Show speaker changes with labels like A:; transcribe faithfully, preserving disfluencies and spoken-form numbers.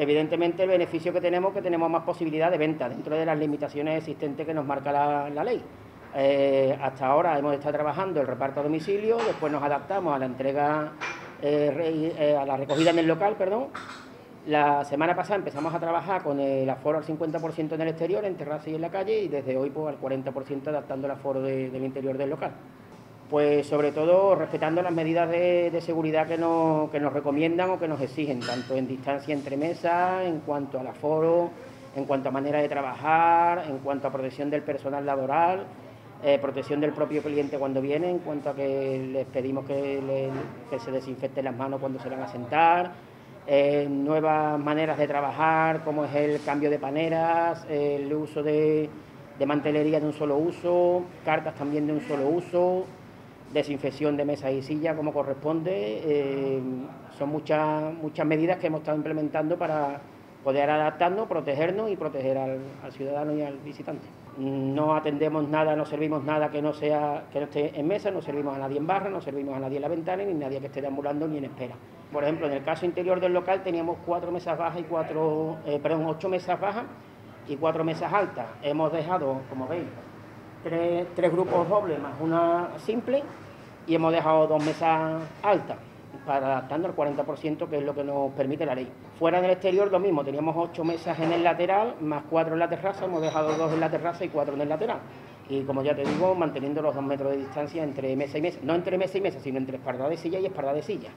A: Evidentemente, el beneficio que tenemos es que tenemos más posibilidad de venta dentro de las limitaciones existentes que nos marca la, la ley. Eh, hasta ahora hemos estado trabajando el reparto a domicilio, después nos adaptamos a la entrega, eh, re, eh, a la recogida en el local, perdón. La semana pasada empezamos a trabajar con el aforo al cincuenta por ciento en el exterior, en terraza y en la calle, y desde hoy pues, al cuarenta por ciento adaptando el aforo de, del interior del local. Pues sobre todo respetando las medidas de, de seguridad que nos, que nos recomiendan o que nos exigen, tanto en distancia entre mesas, en cuanto al aforo, en cuanto a manera de trabajar, en cuanto a protección del personal laboral, eh, protección del propio cliente cuando viene, en cuanto a que les pedimos que, le, que se desinfecten las manos cuando se van a sentar, eh, nuevas maneras de trabajar, como es el cambio de paneras, el uso de, de mantelería de un solo uso, cartas también de un solo uso, desinfección de mesas y sillas como corresponde. Eh, son muchas, muchas medidas que hemos estado implementando para poder adaptarnos, protegernos y proteger al, al ciudadano y al visitante. No atendemos nada, no servimos nada que no sea que no esté en mesa, no servimos a nadie en barra, no servimos a nadie en la ventana, ni nadie que esté deambulando ni en espera. Por ejemplo, en el caso interior del local teníamos cuatro mesas bajas y cuatro, eh, perdón, ocho mesas bajas y cuatro mesas altas. Hemos dejado, como veis, Tres, tres grupos dobles más una simple, y hemos dejado dos mesas altas para adaptando al cuarenta por ciento, que es lo que nos permite la ley. Fuera del exterior lo mismo, teníamos ocho mesas en el lateral más cuatro en la terraza, hemos dejado dos en la terraza y cuatro en el lateral. Y como ya te digo, manteniendo los dos metros de distancia entre mesa y mesa, no entre mesa y mesa, sino entre espaldar de silla y espaldar de silla.